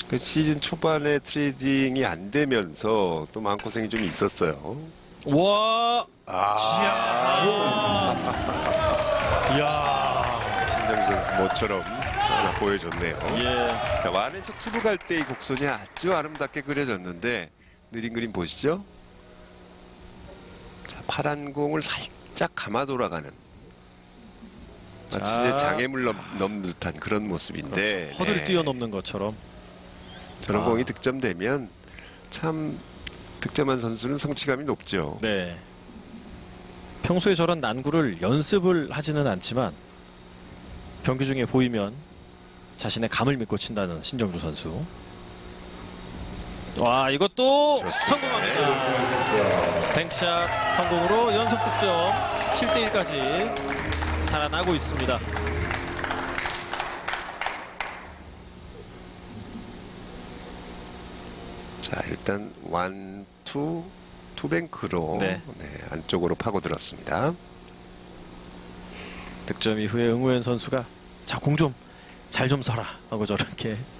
그 시즌 초반에 트레이딩이 안 되면서 또 마음고생이 좀 있었어요. 와, 이야, 신정희 선수 모처럼 하나 보여줬네요. 예. 자, 완에서 투루 갈 때 이 곡선이 아주 아름답게 그려졌는데 느린 그림 보시죠? 자, 파란 공을 살짝 감아 돌아가는 마치 이제 장애물 넘는 듯한 그런 모습인데 허들 네. 뛰어넘는 것처럼 저런 공이 득점되면 참 득점한 선수는 성취감이 높죠. 네. 평소에 저런 난구를 연습을 하지는 않지만 경기 중에 보이면 자신의 감을 믿고 친다는 신정주 선수. 와, 이것도 좋습니다. 성공합니다. 뱅크샷 성공으로 연속 득점 7대1까지 살아나고 있습니다. 자, 일단 원, 투뱅크로 네. 안쪽으로 파고들었습니다. 득점 이후에 응우현 선수가 자, 공 좀 잘 좀 서라 하고 저렇게